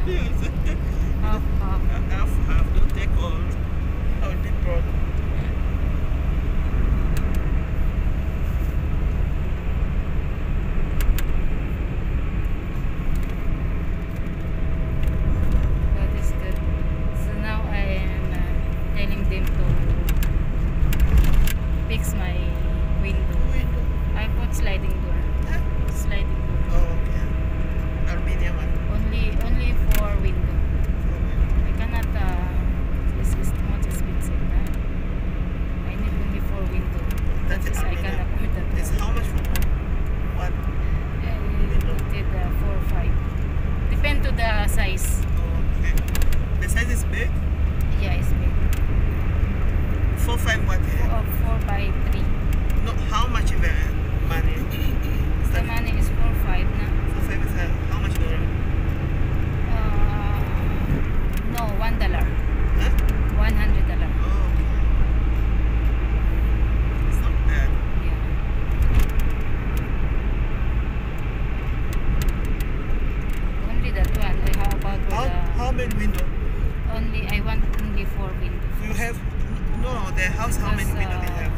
Half, half. Half, don't take all. I will be broke. That is good. So now I am telling them to fix my window. I put sliding door. Huh? Sliding door. Oh, okay. Aluminium one. Only for window. I cannot. This is too much expensive. Na? I need only for window. That's That is, I aluminium. can afford that. It's how much for what? I did 4 or 5. Depend to the size. Oh, okay. The size is big? Yeah, it's big. 4, 5 what? 4 by 3. No, how much is the money? Is The that money is 4 or 5 na. 4, 5 is how much dollar? No, $1. Huh? $100. Oh, okay. It's not bad. Yeah. Only that one. How about for How many window? only? I want only 4 windows. You have no the house. How many Because, window they have?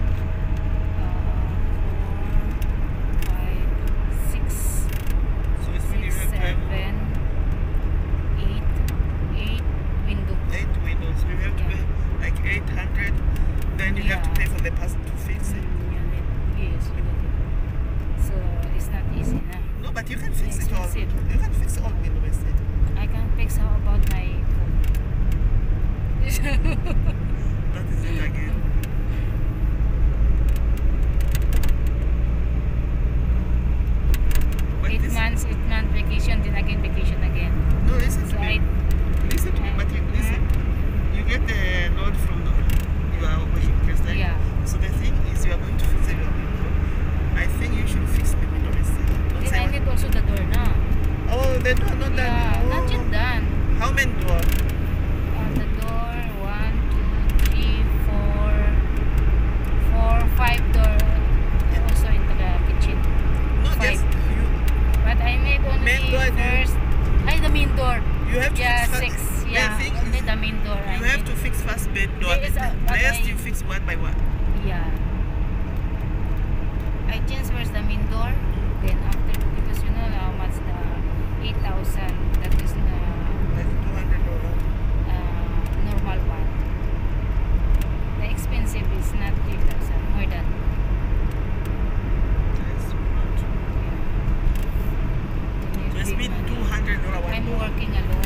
4, 5, 6, So it's when you 6, have to have 7, 8 window. 8 windows. You have to Yeah. pay like 800. Then you have to Yeah. pay for the person to fix it. Yes, so it's not easy na. No, but you can fix it all. Expensive. You can fix all window instead. I can fix. How about my phone? That is it again. But 8 this, months, 8-month vacation, then again vacation again. no, listen to So me. Listen to me, but you listen. You get the load from your washing place, right? Yeah. So the thing is, you are going to fix your window. I think you should fix the window instead. Don't Then say I what- need also the door na. Oh, the door not done. Yeah, Oh. not yet done. How many door? The door, 1, 2, 3, 4, 5 door. Also into the kitchen. No, 5. just you. But I need only Main door, do you- first. Ay, the main door. You have to Yeah, fix 6. The Yeah, thing only is, the main door. I you have need. to fix first bed door. There is a- The but rest I- you fix one by one. Yeah. I change first the main door. Then after, because you know how much the 8,000, that is the Like $200. normal one. The expensive is not 8,000, more than. That's not. Yeah. Just Big mean money. $200 one I'm door. working alone.